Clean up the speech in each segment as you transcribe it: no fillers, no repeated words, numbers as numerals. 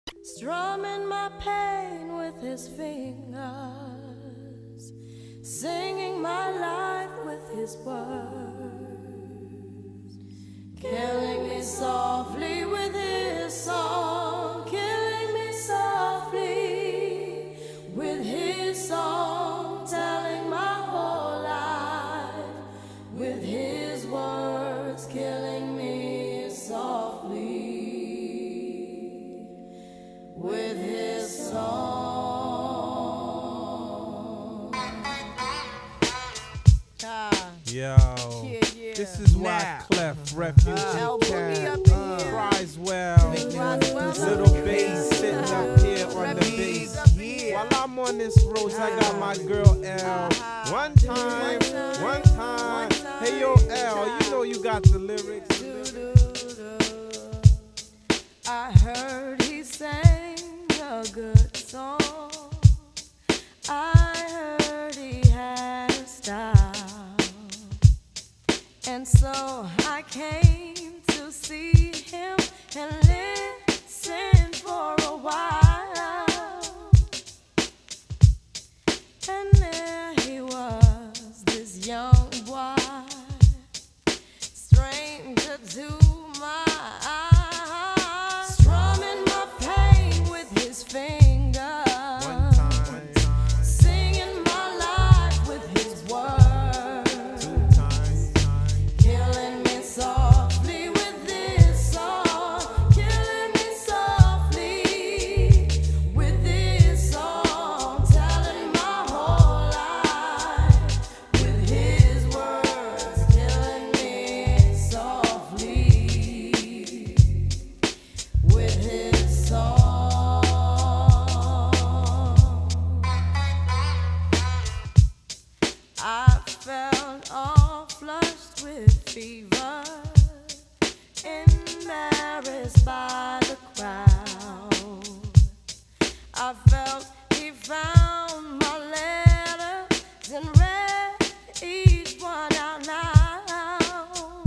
Strumming my pain with his fingers, singing my life with his words, killing me softly with his song, killing me softly with his song, telling my whole life with his words, killing me softly with his song. Yo, yeah. this is why Clef, Refugee Cat, Criswell, Little Bass sitting up here on the bass. While I'm on this road, I got my girl L. One time. Hey yo L, you know you got the lyrics. I heard he sang a good song. I heard he had a style, and so I came to see him and listen for a while. And there he was, this young boy, stranger to my eyes, strumming my pain with his fingers, singing my life with his words, killing me softly with this song, killing me softly with this song, telling my whole life with his words, killing me softly with his song. I felt all flushed with fever, embarrassed by the crowd. I felt he found my letters and read each one out loud.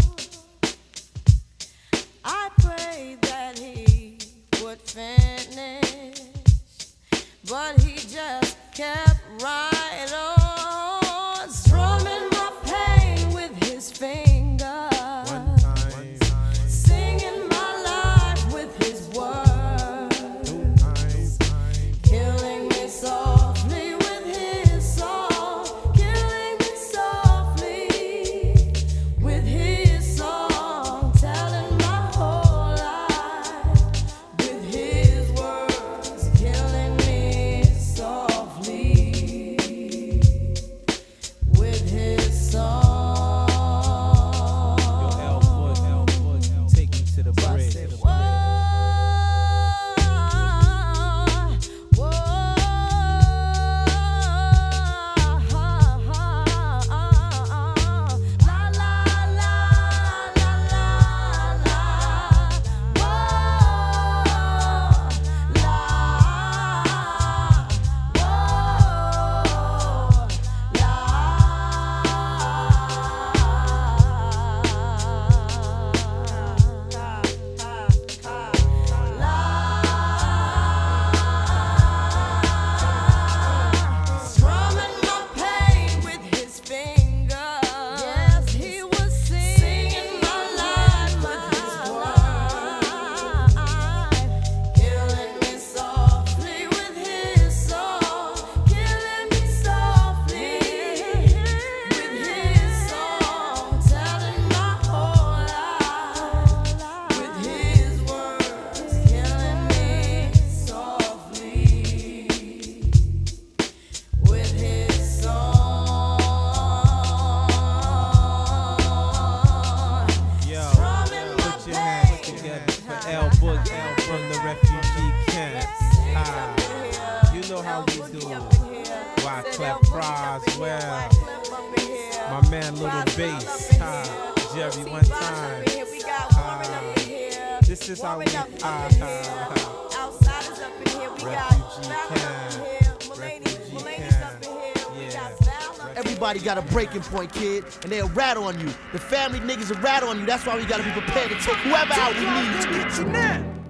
I prayed that he would finish, but he just kept right on, strumming my pain with his fingers, singing my life with his words, killing me softly with his song, killing me softly with his song, telling my whole life with his words, killing me softly with his song. Yo, L Foot, take me to the bridge. Strumming my pain with his fingers. Yes, he was singing my life with his words, killing me softly with his song, killing me softly with his song, telling my whole life with his words, killing me softly with his song. Yo, Strumming my put your hands pain. together for L Boog, L from the Refugee Camp. You know how we do. Why Clef Criswell, my man Little Bass, Jerry one time. This is how we Outsiders up in here, we got Refugee Camp. Mulaney's up in here, we got Val. Everybody got a breaking point, kid, and they'll rattle on you. The family niggas will rattle on you. That's why we gotta be prepared to take whoever out we need to.